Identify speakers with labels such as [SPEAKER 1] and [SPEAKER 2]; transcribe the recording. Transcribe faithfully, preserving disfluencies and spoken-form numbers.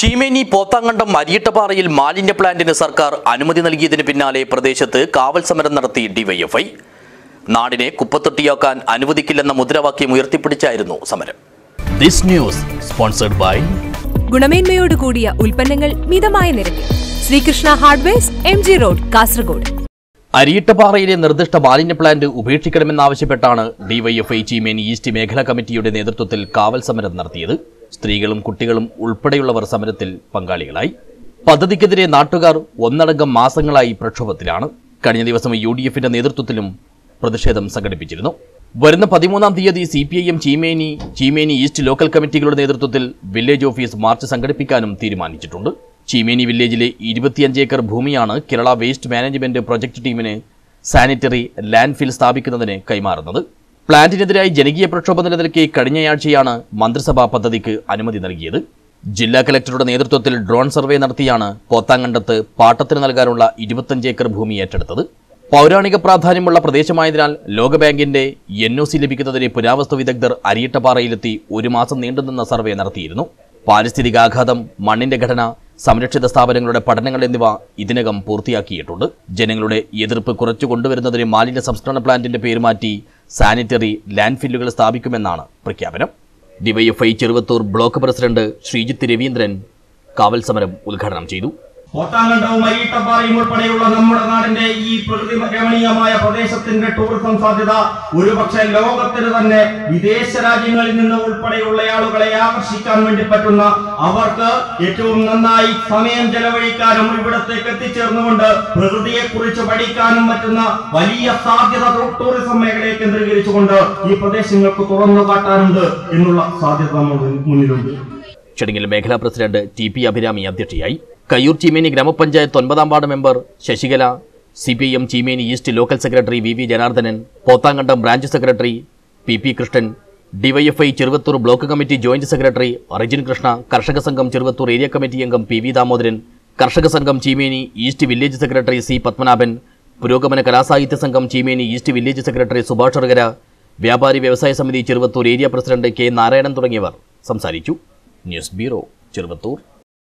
[SPEAKER 1] ചീമേനി പോത്താങ്കണ്ടം അരിയിട്ടപ്പാറയിൽ മാലിന്യ പ്ലാന്റിന് സർക്കാർ അനുമതി നൽകിയതിന് പിന്നാലെ പ്രദേശത്ത് കാവൽ സമരം നടത്തി ഡിവൈഎഫ്ഐ. നാടിനെ കുപ്പത്തൊട്ടിയാക്കാൻ അനുവദിക്കില്ലെന്ന മുദ്രാവാക്യം ഉയർത്തിപ്പിടിച്ചായിരുന്നു സമരം.
[SPEAKER 2] This news sponsored by
[SPEAKER 3] ഗുണമേന്മയോട് കൂടിയ ഉൽപ്പന്നങ്ങൾ മിതമായ നിരക്കിൽ Sreekrishna hardwares, M G road, Kasaragod.
[SPEAKER 1] അരിയിട്ടപ്പാറയിലെ നിർദ്ദിഷ്ട മാലിന്യ പ്ലാന്റ് ഉപേക്ഷിക്കണമെന്നാവശ്യപ്പെട്ടാണ് ഡിവൈഎഫ്ഐ ചീമേനി ഈസ്റ്റ് മേഖലാ കമ്മിറ്റിയുടെ നേതൃത്വത്തിൽ കാവൽ സമരം നടത്തിയത്. സ്ത്രീകളും കുട്ടികളും ഉൾപ്പെടെയുള്ളവർ സമരത്തിൽ പങ്കാളികളായി. പദ്ധതിക്കെതിരെ നാട്ടുകാർ ഒന്നടങ്കം മാസങ്ങളായി പ്രക്ഷോഭത്തിലാണ്. കഴിഞ്ഞ ദിവസം യു ഡി എഫിന്റെ നേതൃത്വത്തിലും പ്രതിഷേധം സംഘടിപ്പിച്ചിരുന്നു. വരുന്ന പതിമൂന്നാം തീയതി C P I M Cheemeni Cheemeni east local കമ്മിറ്റികളുടെ നേതൃത്വത്തിൽ വില്ലേജ് ഓഫീസ് മാർച്ച് സംഘടിപ്പിക്കാനും തീരുമാനിച്ചിട്ടുണ്ട്. ചീമേനി വില്ലേജിലെ ഇരുപത്തിയഞ്ച് ഏക്കർ ഭൂമിയാണ് കേരള വേസ്റ്റ് മാനേജ്മെന്റ് പ്രൊജക്ട് ടീമിന് സാനിറ്ററി ലാൻഡ് ഫിൽ സ്ഥാപിക്കുന്നതിന് കൈമാറുന്നത്. പ്ലാന്റിനെതിരായി ജനകീയ പ്രക്ഷോഭം നിലനിൽക്കെ കഴിഞ്ഞയാഴ്ചയാണ് മന്ത്രിസഭാ പദ്ധതിക്ക് അനുമതി നൽകിയത്. ജില്ലാ കലക്ടറുടെ നേതൃത്വത്തിൽ ഡ്രോൺ സർവേ നടത്തിയാണ് പോത്താങ്കണ്ടത്ത് പാട്ടത്തിന് നൽകാനുള്ള ഇരുപത്തിയഞ്ച് ഏക്കർ ഭൂമി ഏറ്റെടുത്തത്. പൗരാണിക പ്രാധാന്യമുള്ള പ്രദേശമായതിനാൽ ലോകബാങ്കിന്റെ എൻ ഒ സി ലഭിക്കുന്നതിന് പുരാവസ്തു വിദഗ്ധർ അരിയിട്ടപ്പാറയിലെത്തി ഒരു മാസം നീണ്ടുനിന്ന സർവേ നടത്തിയിരുന്നു. പാരിസ്ഥിതികാഘാതം, മണ്ണിന്റെ ഘടന, സംരക്ഷിത സ്ഥാപനങ്ങളുടെ പഠനങ്ങൾ എന്നിവ ഇതിനകം പൂർത്തിയാക്കിയിട്ടുണ്ട്. ജനങ്ങളുടെ എതിർപ്പ് കുറച്ചു കൊണ്ടുവരുന്നതിന് മാലിന്യ സംസ്കരണ പ്ലാന്റിന്റെ പേര് മാറ്റി സാനിറ്ററി ലാൻഡ് ഫില്ലുകൾ സ്ഥാപിക്കുമെന്നാണ് പ്രഖ്യാപനം. DYFI Cheruvathur block president Sreejith Raveendran കാവൽ സമരം ഉദ്ഘാടനം ചെയ്തു.
[SPEAKER 4] പോത്താങ്കണ്ടവും അരിയിട്ടപ്പാറയും ഉൾപ്പെടെയുള്ള നമ്മുടെ നാടിന്റെ ഈ പ്രകൃതി രമണീയമായ പ്രദേശത്തിന്റെ ടൂറിസം സാധ്യത ഒരുപക്ഷെ ലോകത്തിന് തന്നെ വിദേശ രാജ്യങ്ങളിൽ നിന്ന് ഉൾപ്പെടെയുള്ള ആളുകളെ ആകർഷിക്കാൻ വേണ്ടി പറ്റുന്ന, അവർക്ക് ഏറ്റവും നന്നായി സമയം ചെലവഴിക്കാനും ഇവിടത്തേക്ക് എത്തിച്ചേർന്നുകൊണ്ട് പ്രകൃതിയെ കുറിച്ച് പഠിക്കാനും പറ്റുന്ന വലിയ സാധ്യത ടൂറിസം മേഖലയെ കേന്ദ്രീകരിച്ചുകൊണ്ട് ഈ പ്രദേശങ്ങൾക്ക് തുറന്നു കാട്ടാനുണ്ട് എന്നുള്ള സാധ്യത നമ്മുടെ മുന്നിലുണ്ട്.
[SPEAKER 1] ചടങ്ങിൽ മേഖലാ പ്രസിഡന്റ് ടി പി അഭിരാമി അധ്യക്ഷയായി. കയ്യൂർ ചീമേനി ഗ്രാമപഞ്ചായത്ത് ഒൻപതാം ward member Sasikala, C P M Cheemeni east local secretary V V Janardhanan, Pothankandam branch secretary P P Krishnan, DYFI Cheruvathur block committee joint secretary Rijin Krishna, കർഷക സംഘം ചെറുവത്തൂർ ഏരിയ കമ്മിറ്റി അംഗം പി വി ദാമോദരൻ, കർഷക സംഘം Cheemeni east village secretary C Padmanabhan, പുരോഗമന കലാസാഹിത്യ സംഘം Cheemeni east village secretary Subhash Argara, വ്യാപാരി വ്യവസായ സമിതി Cheruvathur area president K Narayanan തുടങ്ങിയവർ സംസാരിച്ചു. News bureau, Cheruvathur.